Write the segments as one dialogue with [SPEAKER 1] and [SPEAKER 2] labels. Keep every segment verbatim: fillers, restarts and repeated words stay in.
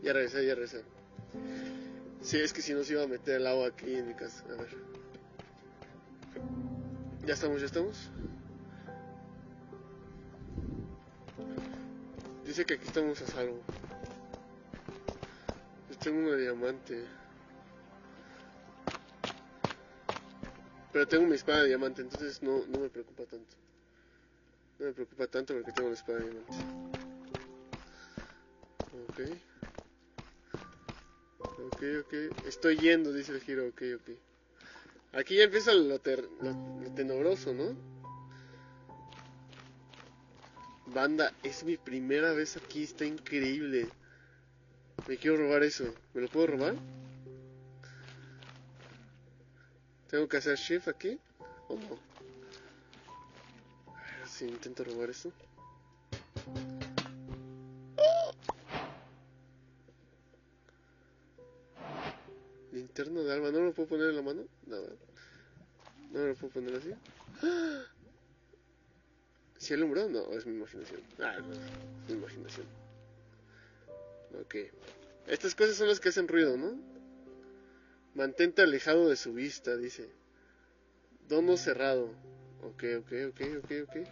[SPEAKER 1] Ya regresé, ya regresé. Sí, es que si no se iba a meter el agua aquí en mi casa. A ver. Ya estamos, ya estamos. Dice que aquí estamos a salvo. Yo tengo una diamante. Pero tengo mi espada de diamante, entonces no, no me preocupa tanto. No me preocupa tanto porque tengo la espada de diamante. Ok. Ok, ok. Estoy yendo, dice el giro. Ok, ok. Aquí ya empieza lo, ter lo, lo tenebroso, ¿no? Banda, es mi primera vez aquí, está increíble. Me quiero robar eso. ¿Me lo puedo robar? ¿Tengo que hacer shift aquí? ¿O no? A ver si intento robar eso. Linterna de alma, ¿no me lo puedo poner en la mano? No, no me lo puedo poner así. ¿Si alumbró? No, es mi imaginación. Ah, no, es mi imaginación. Ok. Estas cosas son las que hacen ruido, ¿no? Mantente alejado de su vista, dice. Dono cerrado. Ok, ok, ok, ok, ok.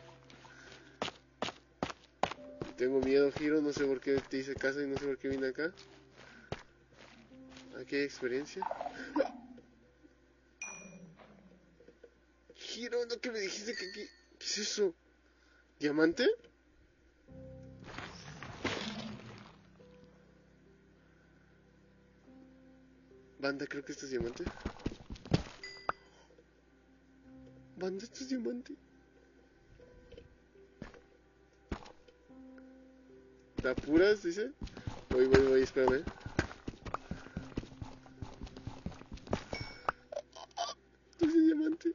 [SPEAKER 1] Tengo miedo, Giro, no sé por qué te hice caso y no sé por qué vine acá. Aquí hay experiencia. Giro, no que me dijiste que aquí... ¿Qué es eso? ¿Diamante? Banda, creo que esto es diamante. Banda, esto es diamante. ¿Te apuras, dice? Voy, voy, voy, espérame. Esto es diamante.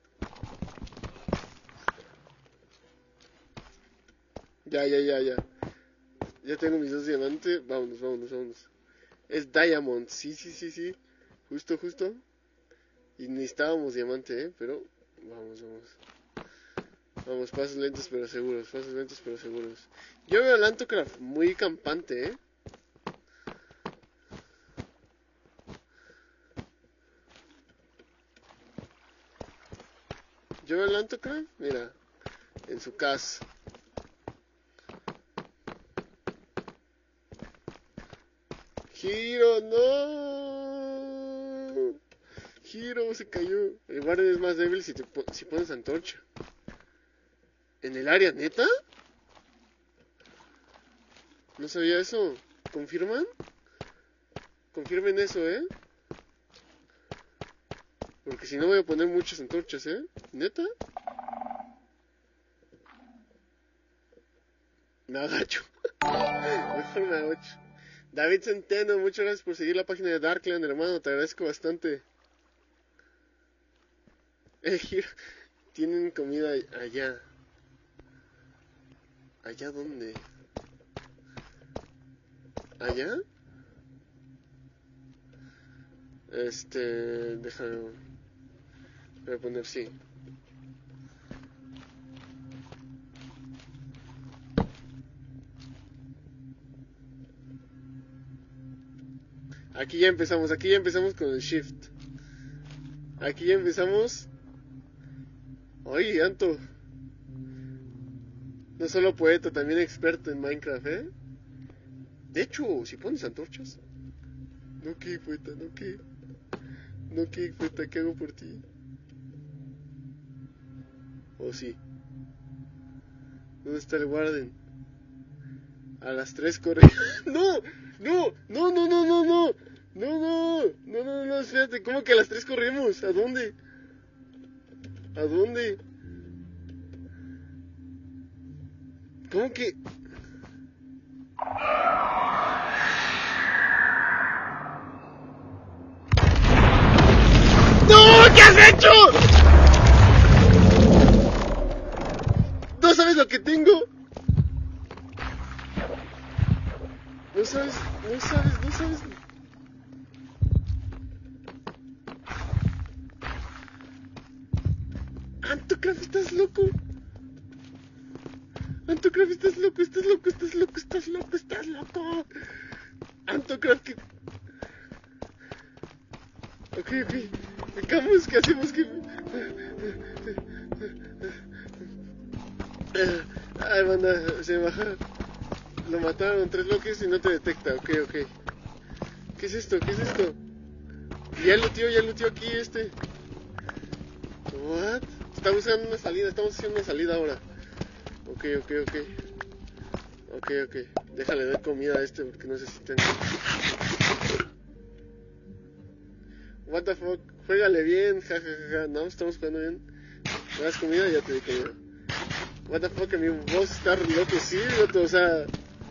[SPEAKER 1] Ya, ya, ya, ya. Ya tengo mis dos diamantes. Vámonos, vámonos, vámonos. Es Diamond, sí, sí, sí, sí. Justo, justo. Y necesitábamos diamante, ¿eh? Pero vamos, vamos. Vamos, pasos lentos pero seguros. Pasos lentos pero seguros. Yo veo al Antocraft muy campante, ¿eh? Yo veo al Antocraft, mira. En su casa. Giro, no. Giro, se cayó. El guardián es más débil si, te po si pones antorcha. ¿En el área, neta? No sabía eso. ¿Confirman? Confirmen eso, ¿eh? Porque si no voy a poner muchas antorchas, ¿eh? ¿Neta? Me agacho. Mejor me agacho. David Centeno, muchas gracias por seguir la página de Darkland, hermano. Te agradezco bastante. El giro. Tienen comida allá. ¿Allá dónde? ¿Allá? Este... Déjame... Voy a poner sí. Aquí ya empezamos, aquí ya empezamos con el shift. Aquí ya empezamos. Oye, Anto. No solo poeta, también experto en Minecraft, ¿eh? De hecho, si pones antorchas. No que, poeta, no que. No que, poeta, ¿qué hago por ti? ¿O sí? ¿Dónde está el Warden? A las tres corre. ¡No! ¡No! ¡No, no, no, no, no! ¡No, no! No, no, no, espérate, ¿cómo que a las tres corremos? ¿A dónde? ¿A dónde? ¿Cómo que? ¡No! ¿Qué has hecho? ¿No sabes lo que tengo? No sabes, no sabes, no sabes. Antocraft, estás loco. Antocraft, estás loco, estás loco, estás loco, estás loco, estás loco. Antocraft que... Ok, ok. Camus, ¿qué hacemos? ¿Qué... Ay, banda, se baja. Lo mataron tres bloques y no te detecta. Ok, ok. ¿Qué es esto? ¿Qué es esto? Ya lo tío, ya lo tío aquí este. What? Está buscando una salida, estamos haciendo una salida ahora. Ok, ok, ok. Ok, ok. Déjale dar comida a este porque no sé si tengo. What the fuck, juégale bien, jajajaja. Ja, ja. No, estamos jugando bien. ¿Me das comida? Ya te di comida. What the fuck, mi voz está enloquecido, o sea.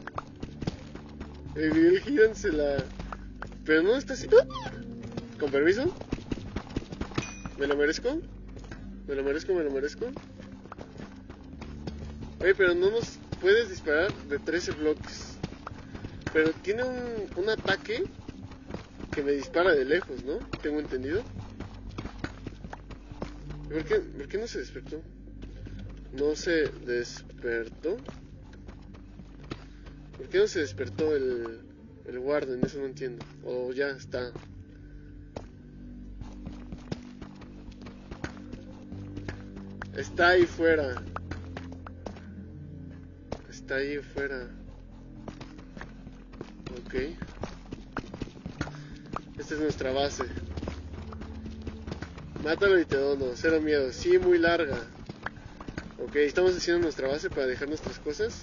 [SPEAKER 1] El Gideon se la. Pero no está así. ¿Con permiso? ¿Me lo merezco? ¿Me lo merezco? ¿Me lo merezco? Oye, pero no nos puedes disparar de trece bloques. Pero tiene un, un ataque que me dispara de lejos, ¿no? Tengo entendido. ¿Por qué, ¿Por qué no se despertó? No se despertó. ¿Por qué no se despertó el, el Warden? Eso no entiendo. O ya está. Está ahí fuera. Está ahí fuera. Ok. Esta es nuestra base. Mátalo y te dono. Cero miedo. Sí, muy larga. Ok, estamos haciendo nuestra base para dejar nuestras cosas.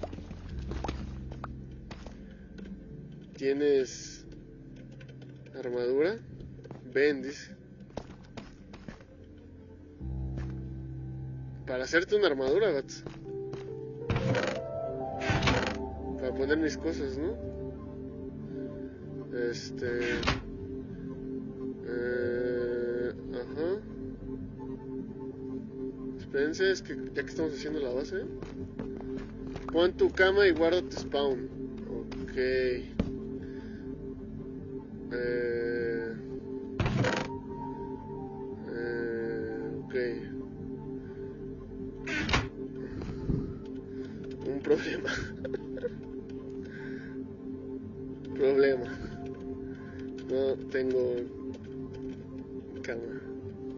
[SPEAKER 1] Tienes armadura. Ven, dice. Para hacerte una armadura, Bats. Para poner mis cosas, ¿no? Este... Eh... Ajá. Espérense, es que ya que estamos haciendo la base. Pon tu cama y guarda tu spawn. Ok. Eh... Eh... Ok. Un problema. Problema. No tengo cama.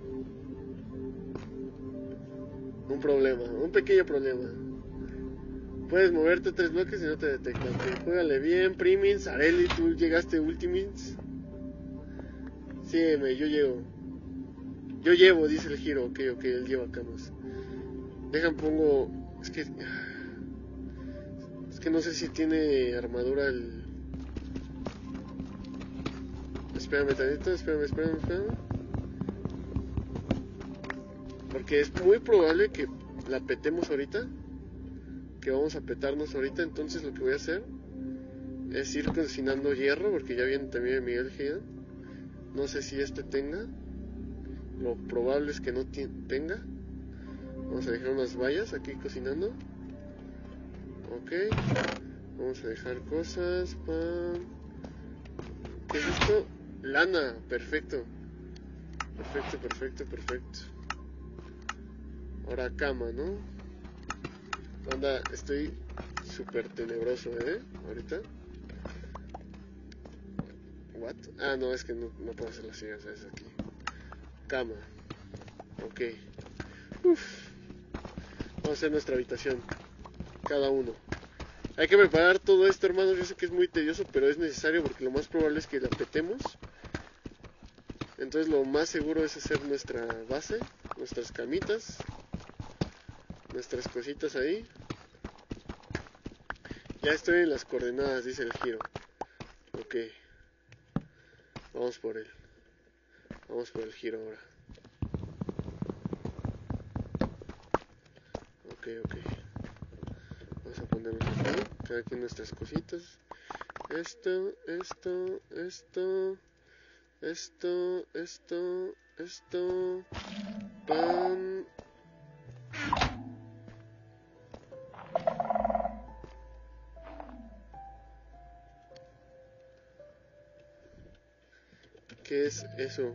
[SPEAKER 1] Un problema, un pequeño problema. Puedes moverte tres bloques y no te detectan. Okay, juégale bien, Primins, Areli, tú llegaste Ultimates. Sígueme, yo llevo. Yo llevo, dice el giro. Ok, ok, él lleva camas. Dejan, pongo. Es que. Es que no sé si tiene armadura el. Espérame tantito, espérame, espérame, espérame. Porque es muy probable que la petemos ahorita. Que vamos a petarnos ahorita. Entonces lo que voy a hacer es ir cocinando hierro. Porque ya viene también Miguel Gida. No sé si este tenga. Lo probable es que no tenga. Vamos a dejar unas vallas aquí cocinando. Ok. Vamos a dejar cosas. Pan. ¿Qué es esto? Lana. Perfecto. Perfecto, perfecto, perfecto. Ahora cama, ¿no? Anda, estoy súper tenebroso, ¿eh? Ahorita. ¿What? Ah, no, es que no, no puedo hacer las sillas, es aquí. Cama. Ok. Uf. Vamos a hacer nuestra habitación. Cada uno. Hay que preparar todo esto, hermanos. Yo sé que es muy tedioso, pero es necesario porque lo más probable es que la petemos. Entonces lo más seguro es hacer nuestra base, nuestras camitas, nuestras cositas ahí. Ya estoy en las coordenadas, dice el giro. Ok. Vamos por él. Vamos por el giro ahora. Ok, ok. Vamos a ponernos aquí. Cada quien nuestras cositas. Esto, esto, esto. Esto, esto, esto. Pan. ¿Qué es eso?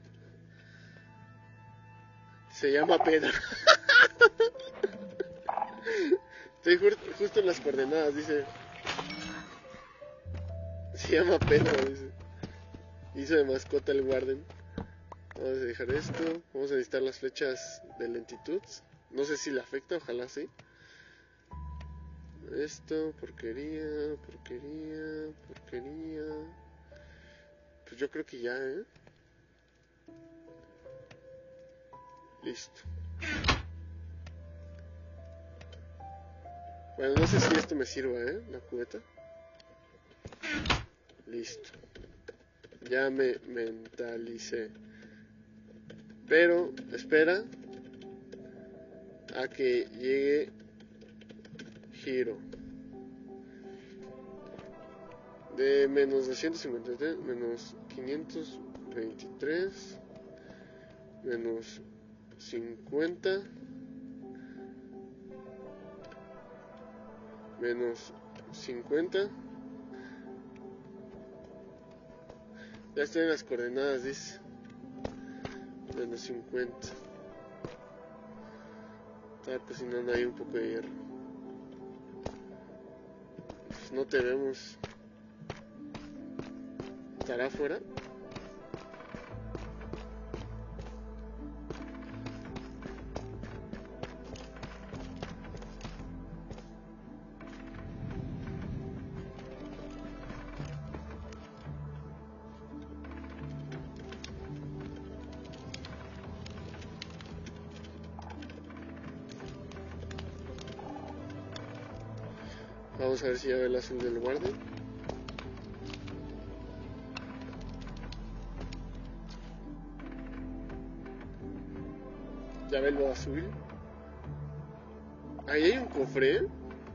[SPEAKER 1] Se llama pedra. Estoy justo en las coordenadas, dice. Se llama Pedro, dice. Hizo de mascota el Warden. Vamos a dejar esto. Vamos a necesitar las flechas de lentitud. No sé si le afecta, ojalá sí. Esto, porquería, porquería, porquería. Pues yo creo que ya, ¿eh? Listo. Bueno, no sé si esto me sirva, ¿eh? La cubeta. Listo. Ya me mentalicé. Pero, espera a que llegue Hiro. De menos doscientos cincuenta y tres, menos quinientos veintitrés, menos cincuenta, menos cincuenta. Ya estoy en las coordenadas, dice. Menos cincuenta. Estaba cocinando ahí un poco de hierro. Pues no te vemos. ¿Estará afuera? Vamos a ver si ya ve el azul del guardia. Ya ve lo azul. Ahí hay un cofre.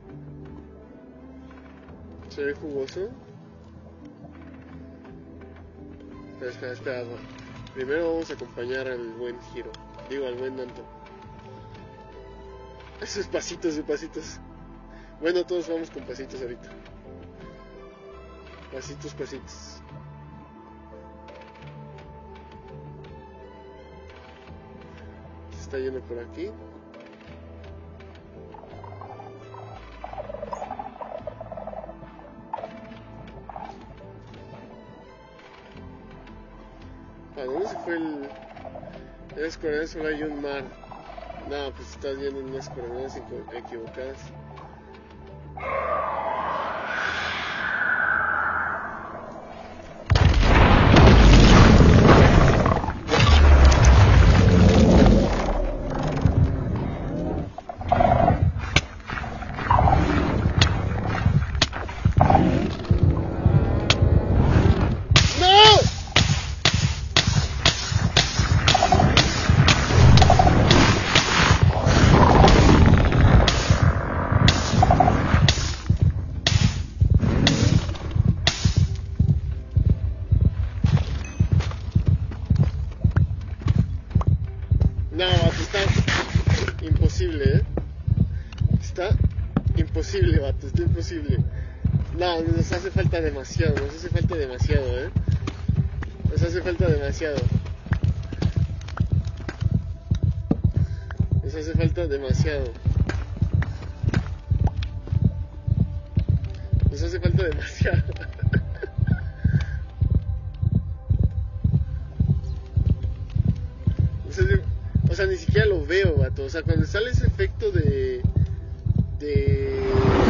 [SPEAKER 1] Se ve jugoso. Espera, espera, espera. Primero vamos a acompañar al buen Hiro. Digo, al buen Nanto. Esos pasitos de pasitos. Bueno, todos vamos con pasitos ahorita. Pasitos, pasitos. Se está yendo por aquí. ¿A dónde se fue el...? En las coordenadas solo hay un mar. No, pues estás viendo en unas coordenadas equivocadas. No, está imposible, ¿eh? Está imposible, vato, está imposible. No, nos hace falta demasiado, nos hace falta demasiado, ¿eh? Nos hace falta demasiado. Nos hace falta demasiado. Nos hace falta demasiado. O sea, ni siquiera lo veo, vato. O sea, cuando sale ese efecto de... De...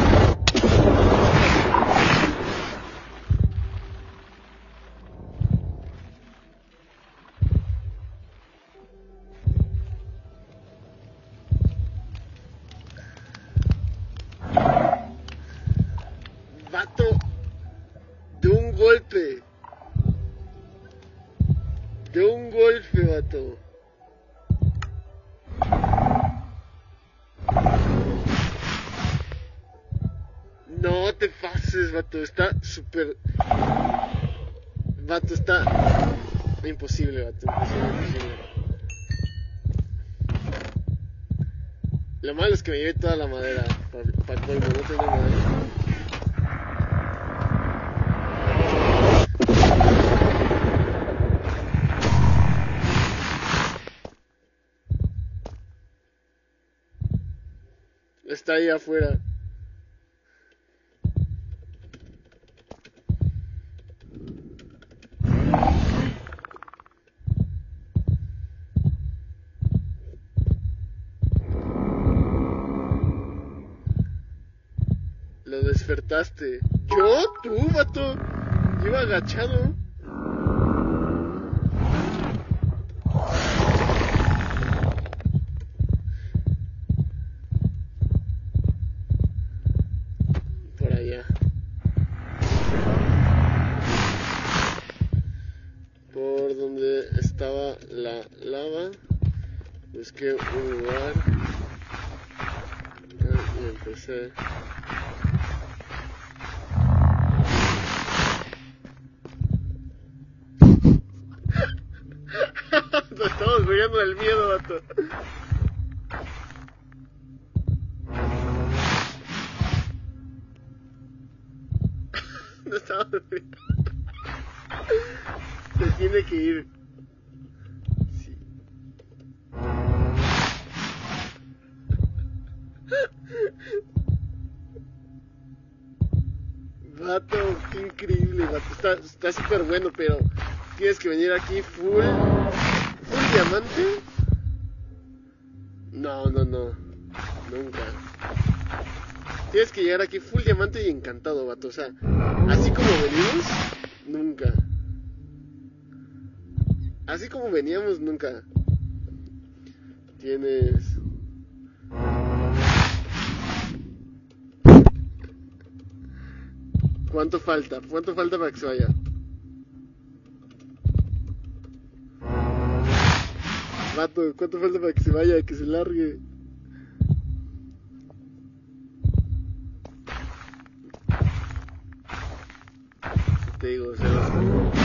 [SPEAKER 1] Vato, de un golpe. De un golpe, vato. No te pases, vato. Está súper... Vato, está... Imposible, vato. Imposible, imposible. Lo malo es que me llevé toda la madera. Para pa colmo, no tengo madera. Está ahí afuera. Lo despertaste. ¿Yo? ¿Tú, vato? Yo iba agachado. Por allá. Por donde estaba la lava. Busqué un lugar. Y empecé. Nos estamos muriendo del miedo, vato. No estamos muriendo. Se tiene que ir. Sí. Vato, qué increíble, vato. Está, está súper bueno, pero tienes que venir aquí full. ¿Full diamante? No, no, no. Nunca. Tienes que llegar aquí full diamante y encantado, vato. O sea, así como venimos, nunca. Así como veníamos, nunca. Tienes... ¿Cuánto falta? ¿Cuánto falta para que se vaya? Vato, ¿cuánto falta para que se vaya? Que se largue. Te digo, se los...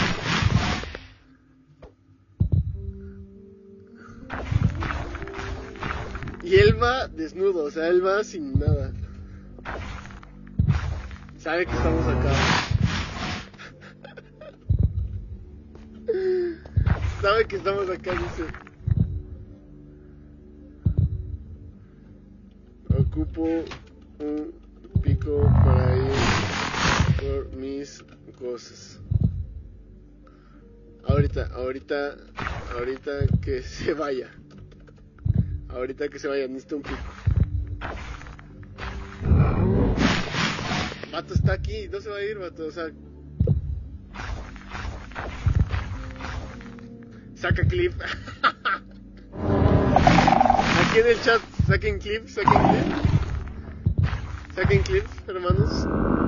[SPEAKER 1] Y él va desnudo, o sea, él va sin nada. Sabe que estamos acá. Sabe que estamos acá, dice. Ocupo un pico para ir por mis cosas. Ahorita, ahorita, ahorita que se vaya. Ahorita que se vaya, necesito un pico. Vato está aquí, no se va a ir, vato, o sea... Saca clip. Aquí en el chat, saquen clip, saquen clip. Saquen clip, hermanos.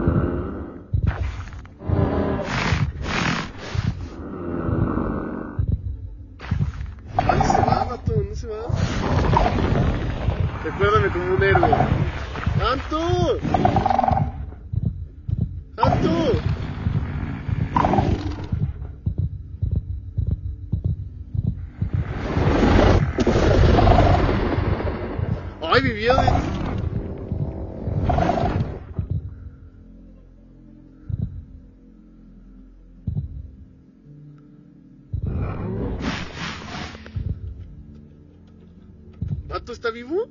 [SPEAKER 1] No se va, vato, no se va. Recuérdame como un héroe. ¡Anto! ¡Anto! ¡Ay, vivió de... ¿Vato está vivo?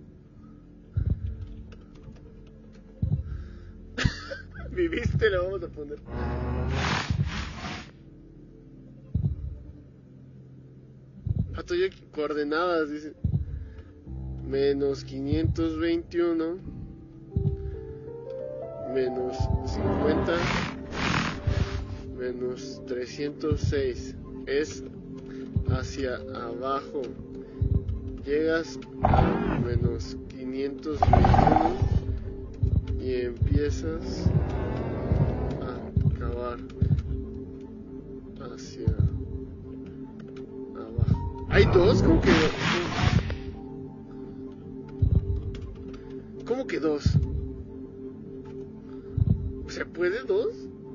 [SPEAKER 1] Viviste, le vamos a poner. Vato, yo coordenadas, dice. Menos quinientos veintiuno. Menos cincuenta. Menos trescientos seis. Es hacia abajo. Llegas a menos quinientos veintiuno y empiezas a acabar hacia abajo. ¿Hay dos? ¿Cómo que ¿Cómo que dos? ¿Se puede dos?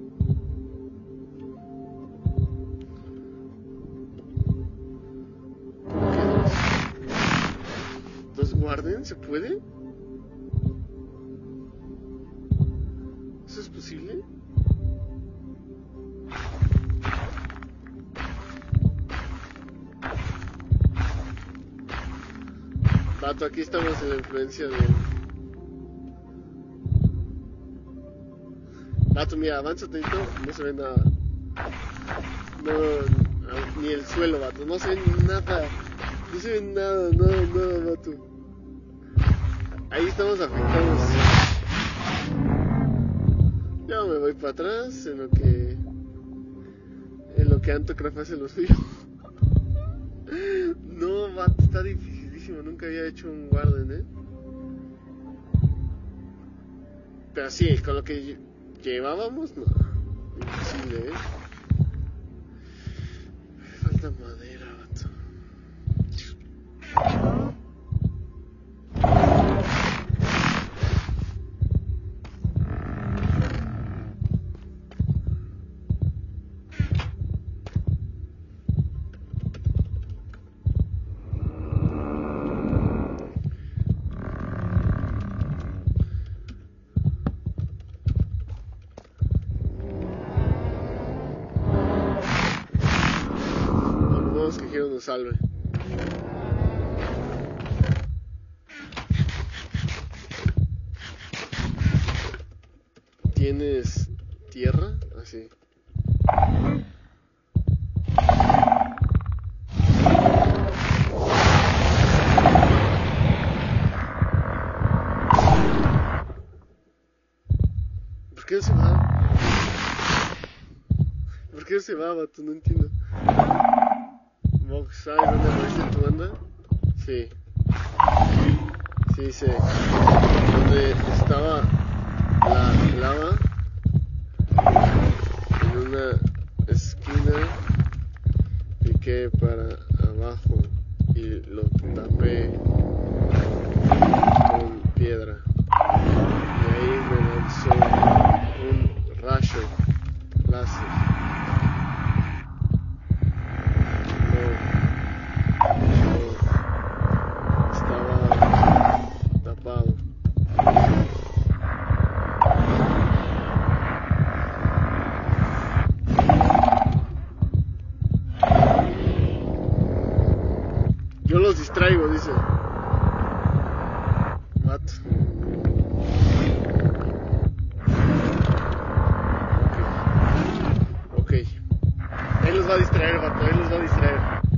[SPEAKER 1] ¿Guarden? ¿Se puede? ¿Eso es posible? Vato, aquí estamos en la influencia de... Vato, mira, avanza tantito, no se ve nada. No, ni el suelo, vato, no se ve nada. No se ve nada, nada, nada, vato. Ahí estamos afectados. va, me voy para atrás en lo que en lo que Antocraft hace lo suyo. No, va, está dificilísimo, nunca había hecho un Warden, eh. Pero sí, con lo que llevábamos, no, imposible, eh. Me falta madera, vato. Que Hero nos salve. ¿Tienes tierra? Así. ¿Por qué no se va? ¿Por qué no se va, vato? No entiendo. ¿Sabes dónde aparece tu banda? Sí. Sí, sí. Donde estaba la lava en una esquina, piqué para abajo y lo tapé con piedra. Y ahí me lanzó un rayo láser. Yo los distraigo, dice. What? Ok. Ok. Él los va a distraer, vato. Él los va a distraer.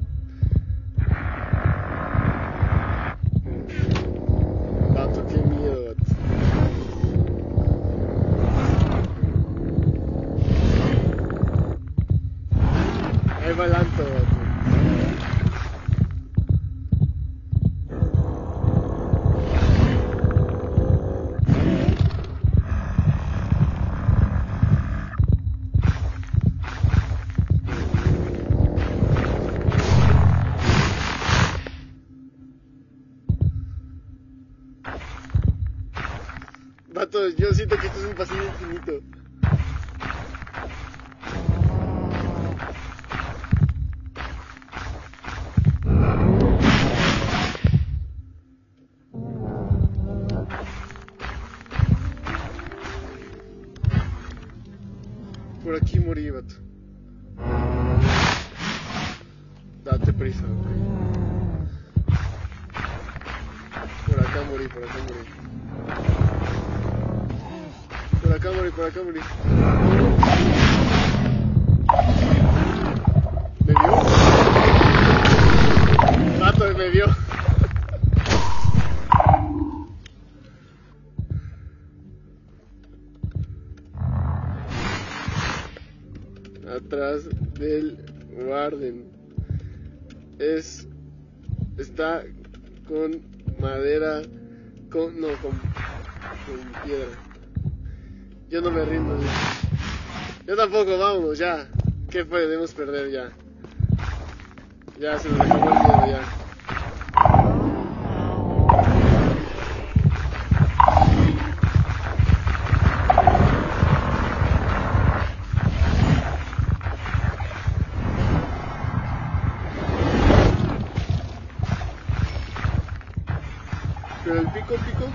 [SPEAKER 1] Vato, qué miedo, vato. Ahí va el Anto, vato. Vato, yo siento que esto es un pasillo infinito. Por aquí morí, vato. Date prisa, ok. Por acá morí, por acá morí. Por acá morí, por acá morí. ¿Me vio? Vato, me vio. Atrás del Warden. Es... Está con madera... Con... No, con... Con piedra. Yo no me rindo. Yo tampoco, vámonos, ya. ¿Qué fue? Debemos perder ya. Ya, se nos acabó el miedo, ya. Pero el pico, pico.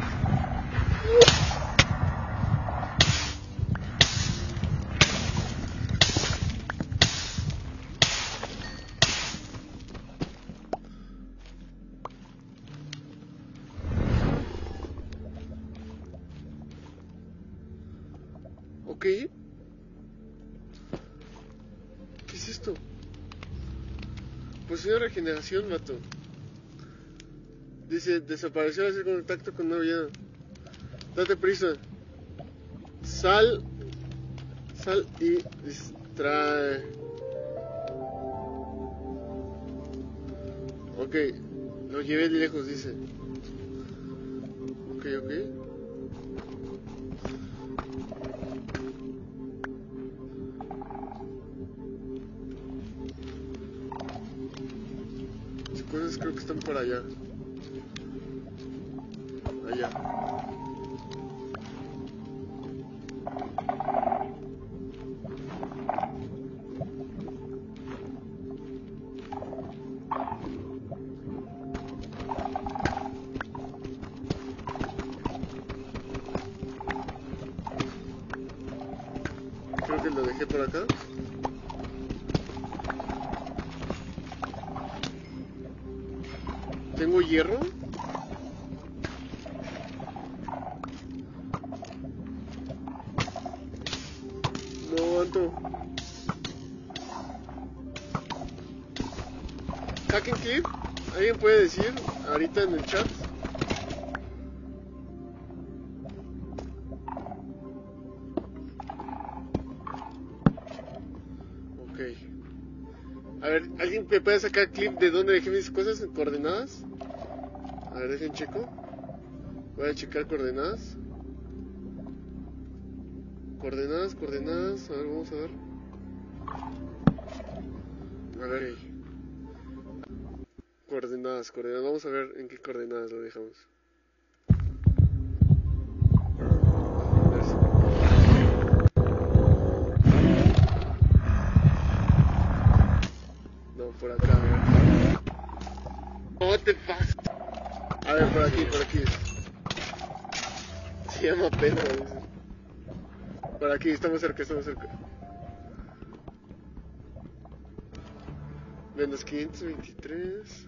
[SPEAKER 1] Ok. ¿Qué es esto? Pues una regeneración, mato. Dice, desapareció al hacer contacto con una villana. Date prisa. Sal Sal y distrae. Ok, lo llevé lejos, dice. Ok, ok. Las cosas creo que están por allá. Allá. Creo que lo dejé por acá. ¿Tengo hierro? No aguanto. Hack and clip. ¿Alguien puede decir ahorita en el chat? Ok. A ver, ¿alguien me puede sacar clip de dónde dejé mis cosas? ¿Coordenadas? A ver, dejen checo. Voy a checar coordenadas. Coordenadas, coordenadas. A ver, vamos a ver. A ver. Coordenadas, coordenadas. Vamos a ver en qué coordenadas lo dejamos. No, por acá, a ver. What the fuck? A ver, por aquí, por aquí. Se llama Pedro, dice. Por aquí, estamos cerca, estamos cerca. Menos quinientos veintitrés.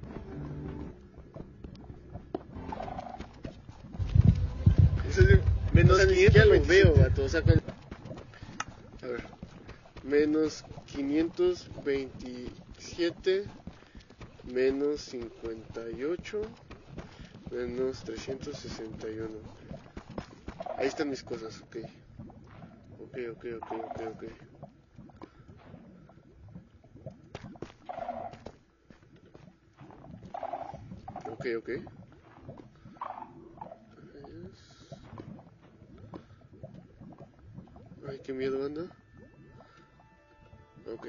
[SPEAKER 1] Eso es, menos o sea, quinientos lo veo, vato. O sea, con... A ver. Menos quinientos veintisiete. Menos cincuenta y ocho. Menos trescientos sesenta y uno. Ahí están mis cosas, ok. Ok, ok, ok, ok, ok. Ok, ok. Ay, qué miedo, anda. Ok.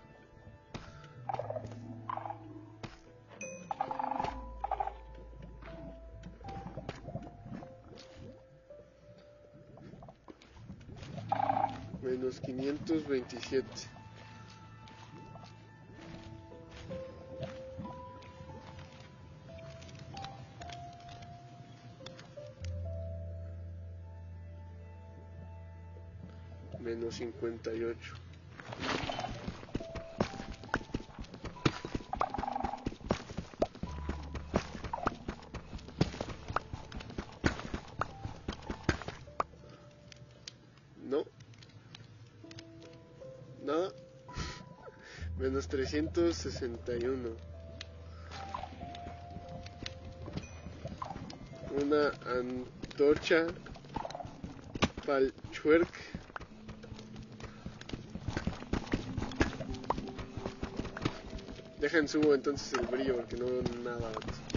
[SPEAKER 1] Menos quinientos veintisiete. Menos cincuenta y ocho. No. Nada. Menos trescientos sesenta y uno. Una antorcha Palchwerk. Deja en subo entonces el brillo porque no veo nada.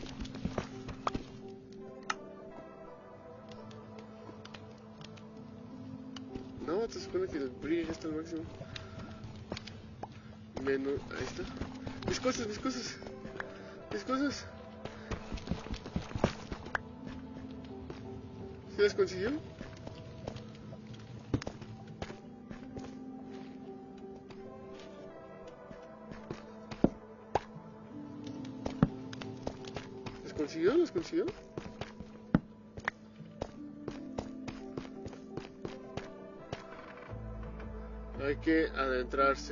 [SPEAKER 1] No, te supone que el brillo ya está al máximo. Menos, ahí está. Mis cosas, mis cosas. Mis cosas. ¿Sí las consiguió? ¿Las consiguió? ¿Las consiguió? Hay que adentrarse.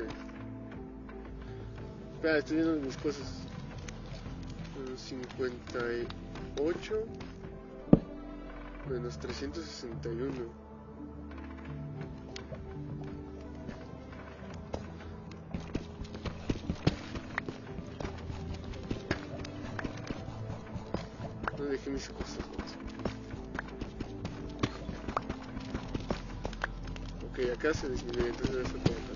[SPEAKER 1] Espera, estoy viendo mis cosas. Menos cincuenta y ocho. Menos trescientos sesenta y uno. No dejé mis cosas. Ok, Ok, acá se disminuye, entonces debe ser por acá.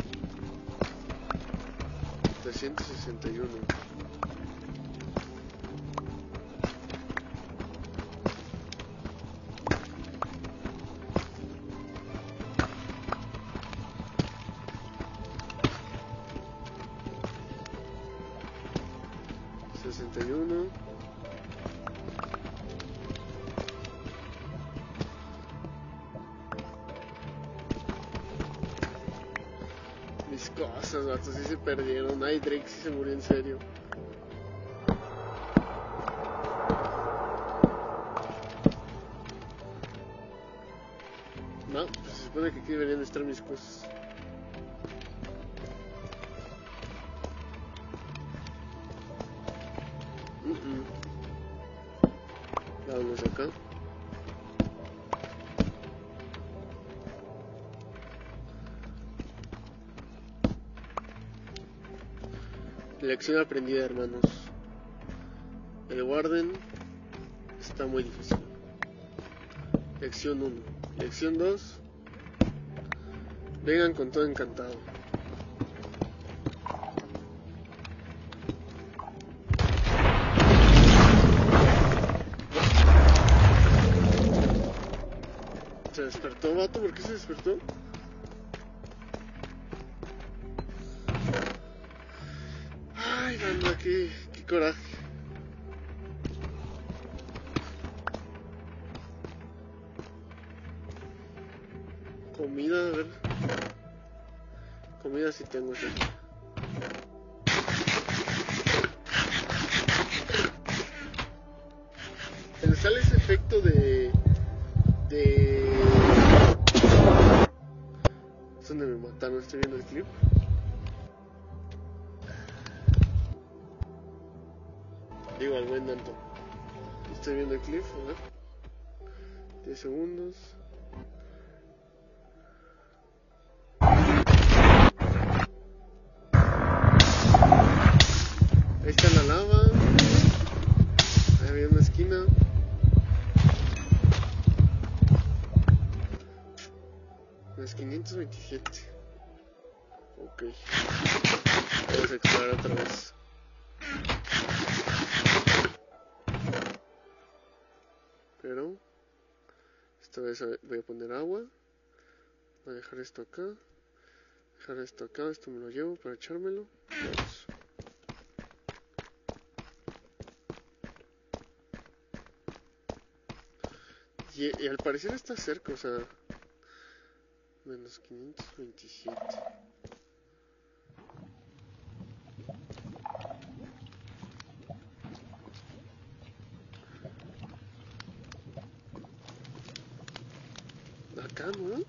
[SPEAKER 1] trescientos sesenta y uno. sesenta y uno. Mis cosas, vatos, sí se perdieron. Ay, Drake sí se murió en serio. No, pues se supone que aquí deberían estar mis cosas. Uh -uh. Vamos acá. Lección aprendida, hermanos. El Warden está muy difícil. Lección uno. Lección dos. Vengan con todo encantado. ¿Se despertó, vato? ¿Por qué se despertó? Ay, banda, qué, qué coraje. Comida, a ver. Comida sí tengo, sí. Se le sale ese efecto de... De... Es donde me mataron, estoy viendo el clip. Digo, al buen Danto. Estoy viendo el clip, a ver. diez segundos. Ahí está la lava. Ahí había una esquina. Las quinientos veintisiete. Ok. Vamos a explorar otra vez. Pero esta vez voy a poner agua. Voy a dejar esto acá. Dejar esto acá. Esto me lo llevo para echármelo. Vamos. Y, y al parecer está cerca, o sea, menos quinientos veintisiete. Acá, ¿no?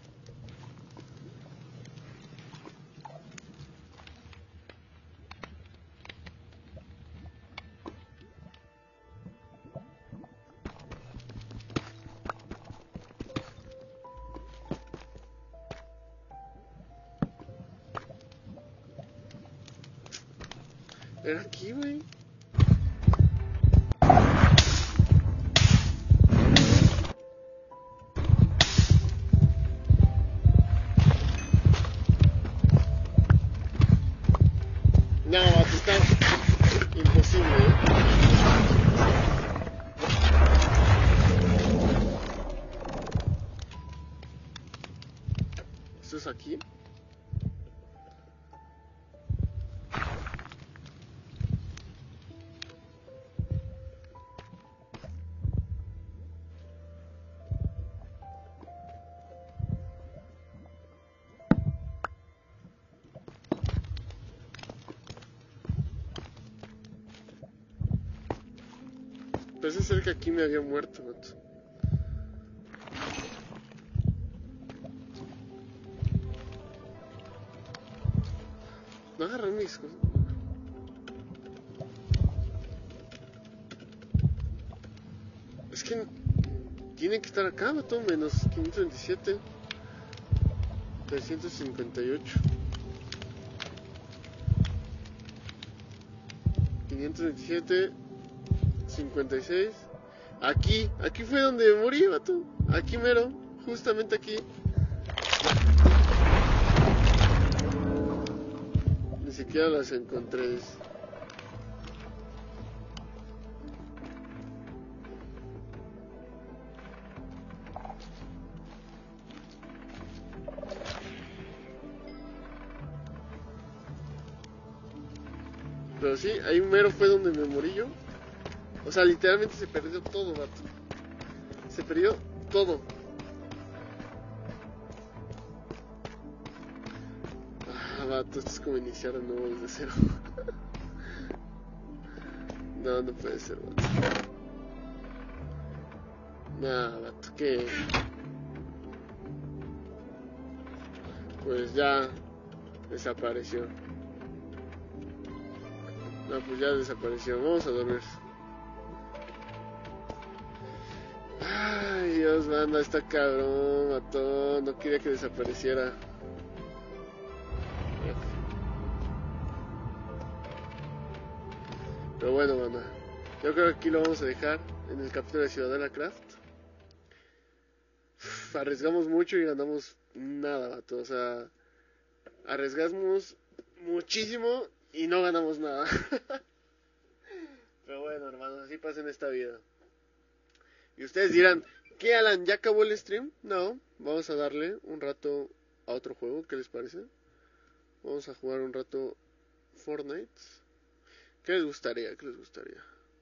[SPEAKER 1] Era aquí, güey. No, está imposible, ¿eh? ¿Esto es aquí? Parece ser que aquí me había muerto, vato. No agarré mis cosas. Es que tiene que estar acá, vato. Menos quinientos veintisiete. trescientos cincuenta y ocho. quinientos veintisiete. cincuenta y seis. Aquí, aquí fue donde morí, vato. Aquí mero, justamente aquí. siquiera las encontré. Pero sí, ahí mero fue donde me morí yo. O sea, literalmente se perdió todo, vato. Se perdió todo. Ah, vato, esto es como iniciar de nuevo desde cero. No, no puede ser, vato. Nah, vato, que... Pues ya desapareció. No, pues ya desapareció. Vamos a dormir. Ay, Dios, banda, está cabrón, mató. No quería que desapareciera. Pero bueno, banda, yo creo que aquí lo vamos a dejar en el capítulo de Ciudadela Craft. Uf, arriesgamos mucho y ganamos nada, vato. O sea, arriesgamos muchísimo y no ganamos nada. Pero bueno, hermanos, así pasa en esta vida. Y ustedes dirán, ¿qué, Alan? ¿Ya acabó el stream? No, vamos a darle un rato a otro juego, ¿qué les parece? Vamos a jugar un rato Fortnite. ¿Qué les gustaría? ¿Qué les gustaría?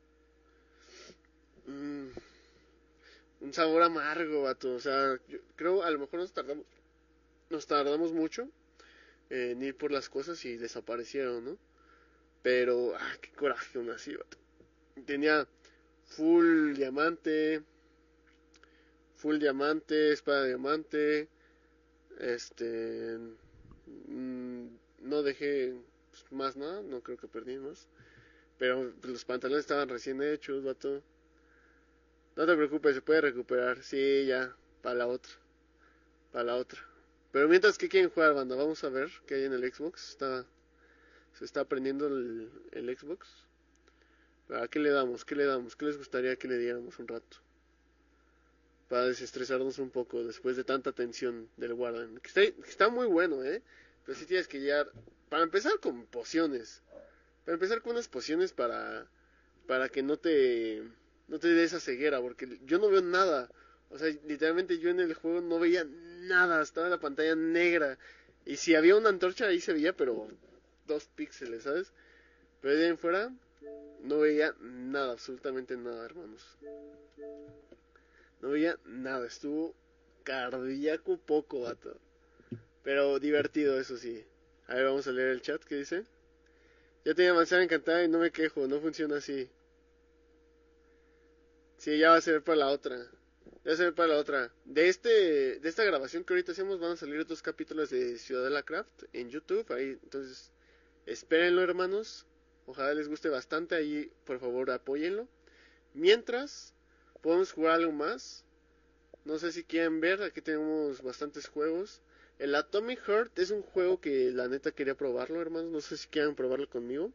[SPEAKER 1] Mm, un sabor amargo, vato. O sea, yo creo a lo mejor nos tardamos, nos tardamos mucho en ir por las cosas y desaparecieron, ¿no? Pero, ah, qué coraje aún así, vato. Tenía full diamante, full diamante, espada de diamante. Este, mmm, no dejé pues, más nada, no creo que perdí más. Pero los pantalones estaban recién hechos, vato. No te preocupes, se puede recuperar. Sí, ya, para la otra. Para la otra. Pero mientras, ¿qué quieren jugar, banda? Vamos a ver qué hay en el Xbox. Está, se está aprendiendo el, el Xbox. ¿A qué le damos? ¿Qué le damos? ¿Qué les gustaría que le diéramos un rato? Para desestresarnos un poco después de tanta tensión del Warden. Que está, que está muy bueno, ¿eh? Pero sí tienes que llegar... Para empezar con pociones. Para empezar con unas pociones para... Para que no te... No te dé esa ceguera. Porque yo no veo nada. O sea, literalmente yo en el juego no veía nada. Estaba en la pantalla negra. Y si había una antorcha ahí se veía, pero... Dos píxeles, ¿sabes? Pero de ahí en fuera... No veía nada, absolutamente nada, hermanos. No veía nada, estuvo cardíaco poco, vato. Pero divertido, eso sí. A ver, vamos a leer el chat, ¿qué dice? Ya tenía manzana encantada y no me quejo, no funciona así. Sí, ya va a ser para la otra. Ya va a ser para la otra. De este, de esta grabación que ahorita hacemos van a salir otros capítulos de Ciudadela Craft en YouTube. Ahí, entonces, espérenlo, hermanos. Ojalá les guste bastante, ahí por favor apóyenlo. Mientras, podemos jugar algo más. No sé si quieren ver, aquí tenemos bastantes juegos. El Atomic Heart es un juego que la neta quería probarlo, hermanos. No sé si quieren probarlo conmigo.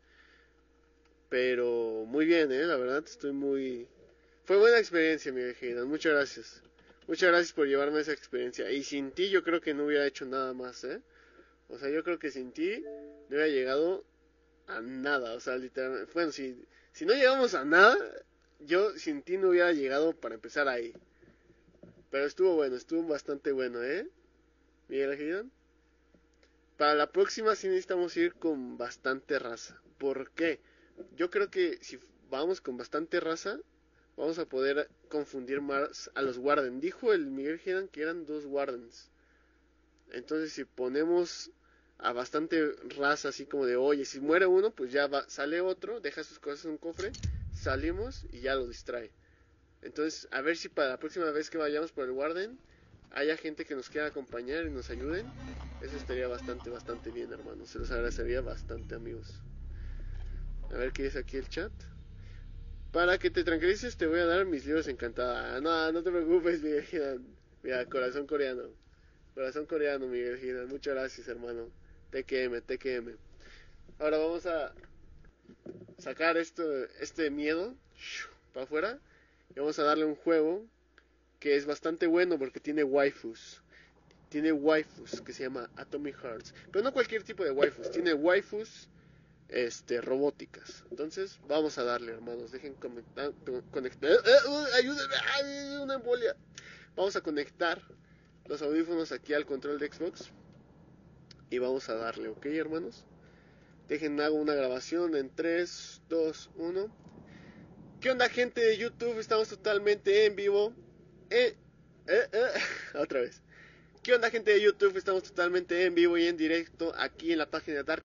[SPEAKER 1] Pero muy bien, eh, la verdad estoy muy... Fue buena experiencia, mi vejera. Muchas gracias. Muchas gracias por llevarme a esa experiencia. Y sin ti yo creo que no hubiera hecho nada más, eh. O sea, yo creo que sin ti no hubiera llegado a nada. O sea, literalmente... Bueno, si, si no llegamos a nada, yo sin ti no hubiera llegado para empezar ahí. Pero estuvo bueno, estuvo bastante bueno, ¿eh? Miguel Girón. Para la próxima sí necesitamos ir con bastante raza. ¿Por qué? Yo creo que si vamos con bastante raza, vamos a poder confundir más a los Warden. Dijo el Miguel Girón que eran dos Wardens. Entonces si ponemos a bastante raza, así como de, oye, si muere uno, pues ya va, sale otro, deja sus cosas en un cofre, salimos y ya lo distrae. Entonces, a ver si para la próxima vez que vayamos por el Warden haya gente que nos quiera acompañar y nos ayuden. Eso estaría bastante, bastante bien, hermanos. Se los agradecería bastante, amigos. A ver qué dice aquí el chat. Para que te tranquilices, te voy a dar mis libros encantada. No, no te preocupes, Miguel Giran. Mira, corazón coreano. Corazón coreano, Miguel Giran. Muchas gracias, hermano. T K M, T K M. Ahora vamos a sacar esto, este miedo para afuera. Y vamos a darle un juego que es bastante bueno porque tiene waifus. tiene waifus que se llama Atomic Hearts. Pero no cualquier tipo de waifus, tiene waifus este, robóticas. Entonces, vamos a darle, hermanos. Dejen conectar. conectar eh, eh, ayúdenme, ay, una embolia. Vamos a conectar los audífonos aquí al control de Xbox. Y vamos a darle, ¿ok, hermanos? Dejen, hago una grabación en tres, dos, uno. ¿Qué onda, gente de YouTube? Estamos totalmente en vivo. Eh, eh, eh. Otra vez. ¿Qué onda, gente de YouTube? Estamos totalmente en vivo y en directo aquí en la página de Dark